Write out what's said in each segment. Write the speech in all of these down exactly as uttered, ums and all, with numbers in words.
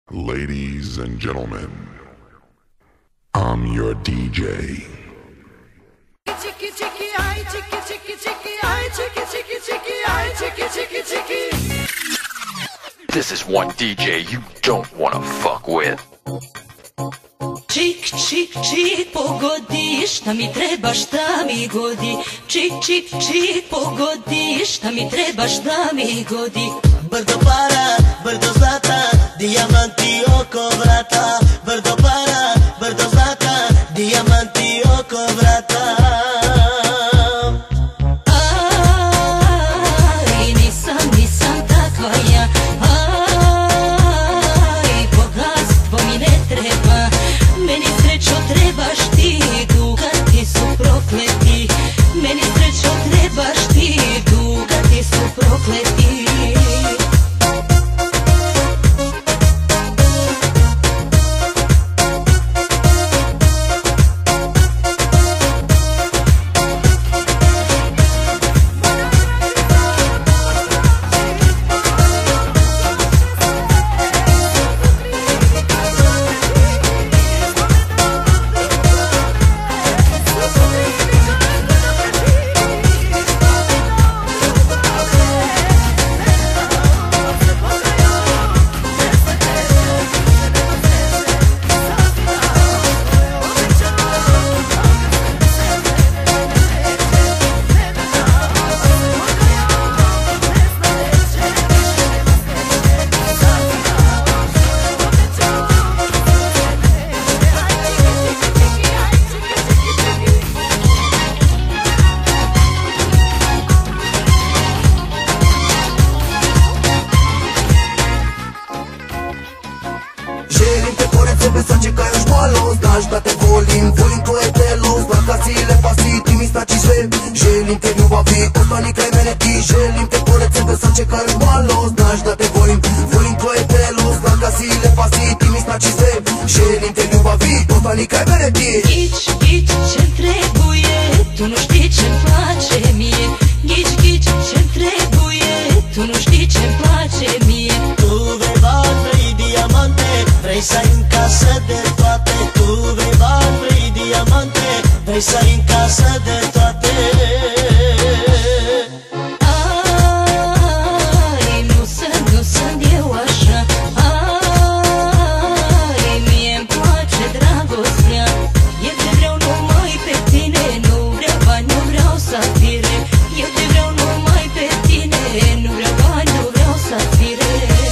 Ladies and gentlemen, I'm your D J. Chicky chicky ay chicky chicky chicky ay chicky chicky chicky ay chicky chicky chicky. This is one D J you don't wanna fuck with. Čik, čik, čik, pogodi, šta mi treba, šta mi godi. Čik, čik, čik, pogodi, šta mi treba, šta mi godi. Brdo para, brdo zlata, dijamanti oko vrata. Brdo para, brdo zlata, dijamanti oko vrata. Aj, nisam, nisam takva ja. Aj, bogatstvo mi ne treba. Meni srećo trebaš ti, dugati su prokleti. Meni srećo trebaš ti, dugati su prokleti. Želim te pored sebe sad čekaj još malo. Znaš da te volim, volim tvoje telo. Znam da si lepa si, ti mi znači sve. Želim te ljubavi, ostani kraj mene ti. Želim te pored sebe sad čekaj još malo. Znaš da te volim, volim tvoje telo. Znam da si lepa si, ti mi znači sve. Želim te ljubavi, ostani kraj mene ti. Gić, gić, čem trebuje, tu noštićem plaće mi je. Gić, gić, čem trebuje, tu noštićem plaće mi je. Tu vrei bani, vrei diamante, vrei să ai în casă de toate. Tu vrei bani, vrei diamante, vrei să ai în casă de toate. Ai, nu sunt, nu sunt eu așa. Ai, mie-mi place dragostea. Eu te vreau numai pe tine, nu vreau bani, nu vreau safire. Eu te vreau numai pe tine, nu vreau bani, nu vreau safire.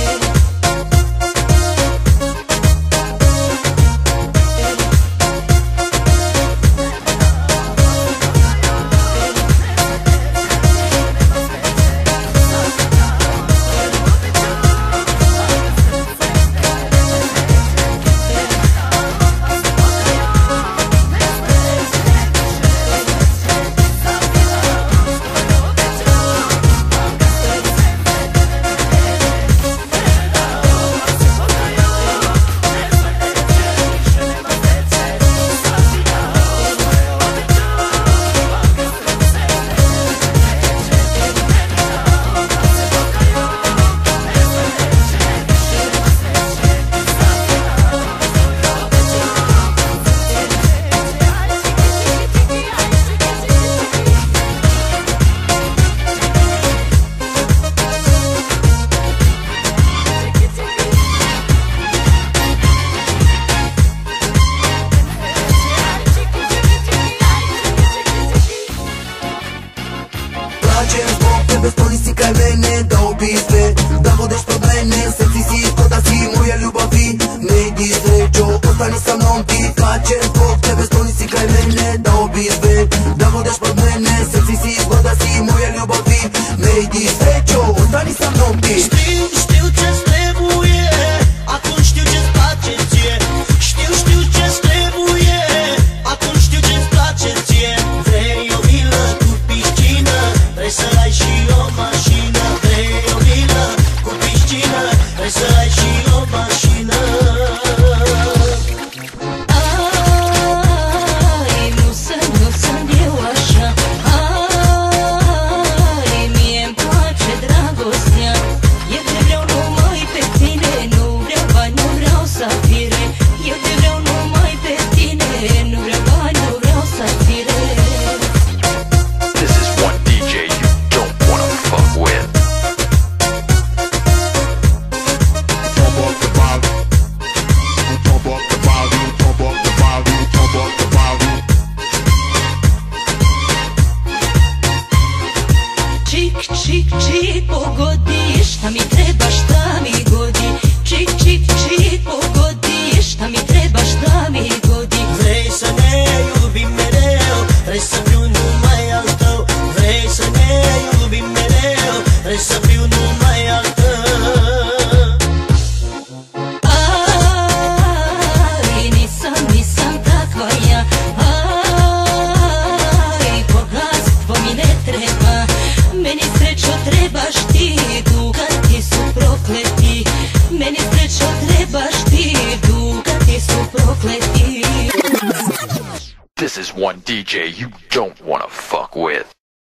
Plaćem zbog tebe, stoli si kraj mene, dao bi sve da budeš pod mene. Srci si ko da si moja ljubavi, ne idi srećo, ostani sa mnom ti. Plaćem zbog tebe, stoli si kraj mene, dao bi sve da budeš pod mene. Srci si ko da si moja ljubavi, ne idi srećo, ostani sa mnom ti. Știu, știu ce-ți trebuie, acum știu ce-ți place ție. Știu, știu ce-ți trebuie, acum știu ce-ți place ție. Vrei o vilă cu piscină, vrei să ai și o mașină. Vrei o vilă cu piscină, vrei să ai și o mașină. Ai, nu sunt, nu sunt eu așa. Ai, mie-mi place dragostea. Eu trebaš ti, Dukati su prokleti. This is one D J you don't wanna fuck with.